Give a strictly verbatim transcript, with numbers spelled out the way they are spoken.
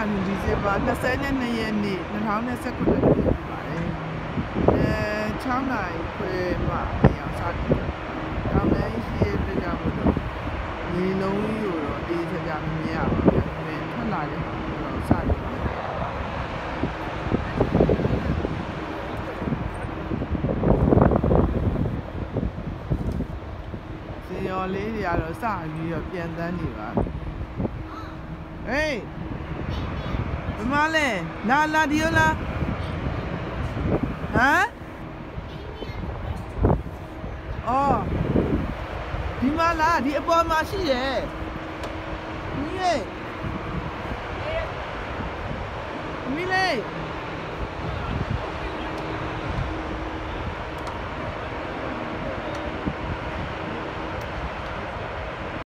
နှစ်ဒီဇင်ဘာ၂၂ရက်နေ့၂၀၂၉ခုနှစ်ဖြစ်ပါတယ်။အဲ၆နာရီခွဲမှနေအောင်စတင်တယ်။တောင်တန်းရှိတဲ့အတွက်ကြောင့်မို့လို့ရေလုံးကြီးကိုတော့အေးချမ်းချမ်းမမြင်ရပါဘူး။ဒါပေမဲ့ထွက်လာတဲ့ဟာတော့စတယ်။ော်လေးတွေကတော့စပြီးတော့ပြန်တန်းနေပါဟေးဘယ်မှာလဲလာလာဒီရောလားဟမ်အော်ဒီမှာလားဒီအပေါ်မှာရှိတယ်မီးလေးမီးလေး